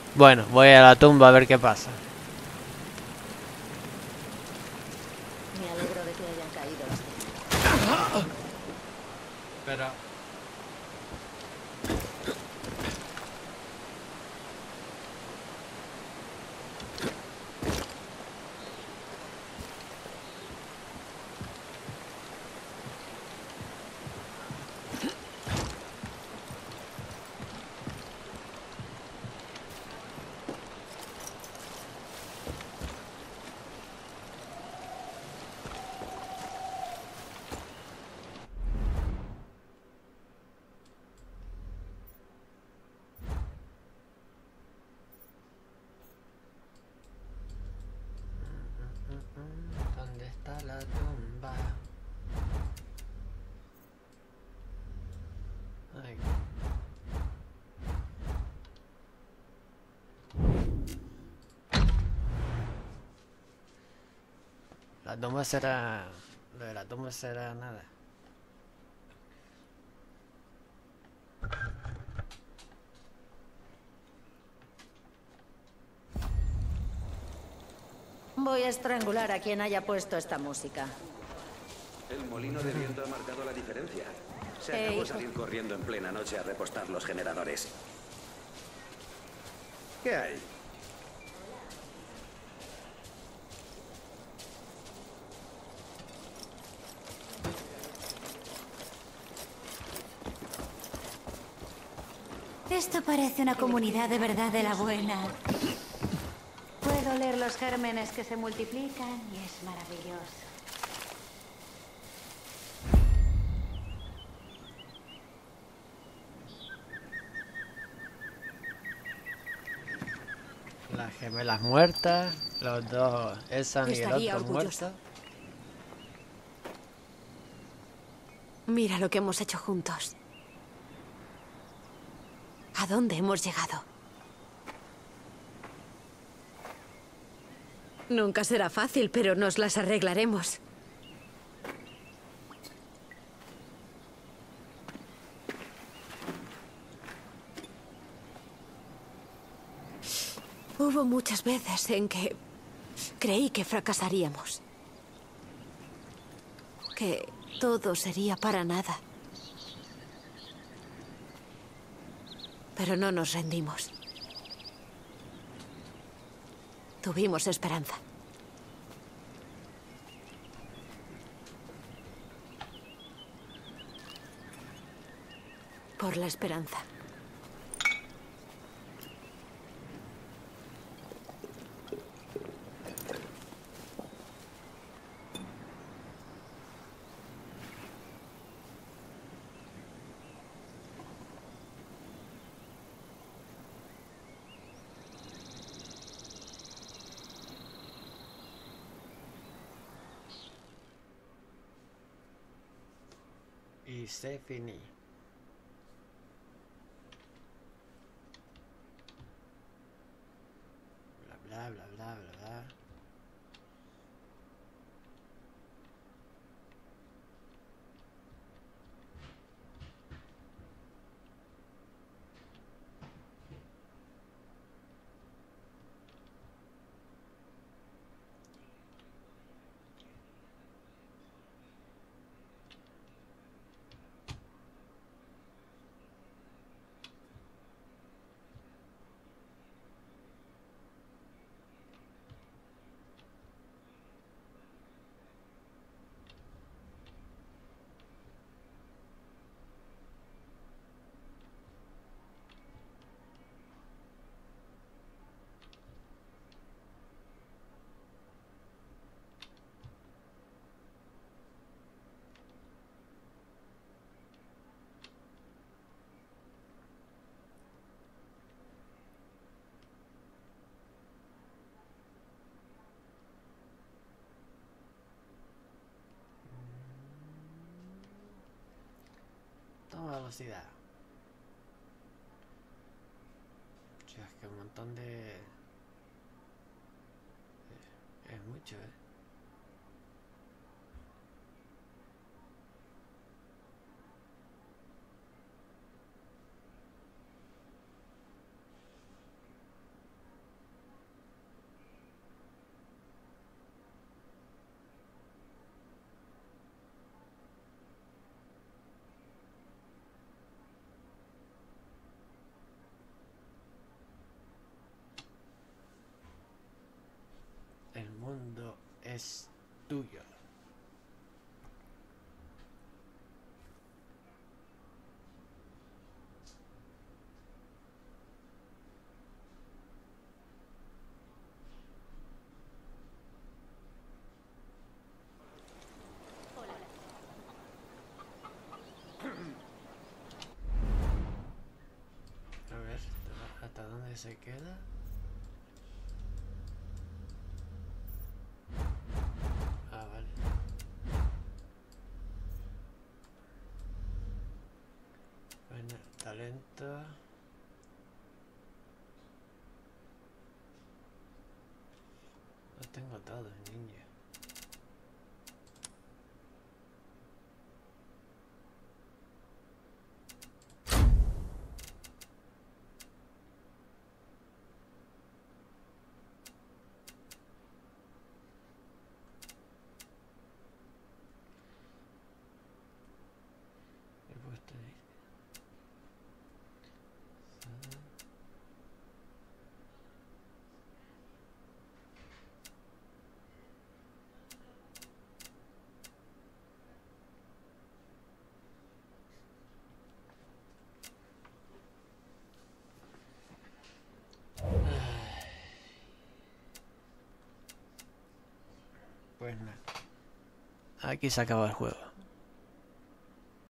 Bueno, voy a la tumba a ver qué pasa. Me alegro de que hayan caído las Pero... ¿Dónde está la tumba? Ay. La tumba será... Lo de la tumba será nada. Voy a estrangular a quien haya puesto esta música. El molino de viento ha marcado la diferencia. Se acabó salir corriendo en plena noche a repostar los generadores. ¿Qué hay? Esto parece una comunidad de verdad de la buena. Puedo leer los gérmenes que se multiplican y es maravilloso. Las gemelas muertas, los dos, Ethan y el Estaría otro orgullosa. muerto. Mira lo que hemos hecho juntos. ¿A dónde hemos llegado? Nunca será fácil, pero nos las arreglaremos. Hubo muchas veces en que creí que fracasaríamos. Que todo sería para nada. Pero no nos rendimos. Tuvimos esperanza. Por la esperanza. Y se finí. Bla bla bla bla bla bla. Toma velocidad. Hostia, es que un montón de... Es mucho, ¿eh? tuyo. A ver, ¿hasta dónde se queda? Ah, vale. Bueno, talento. Lo tengo todo, niño. He puesto ahí. Pues nada. Aquí se acaba el juego.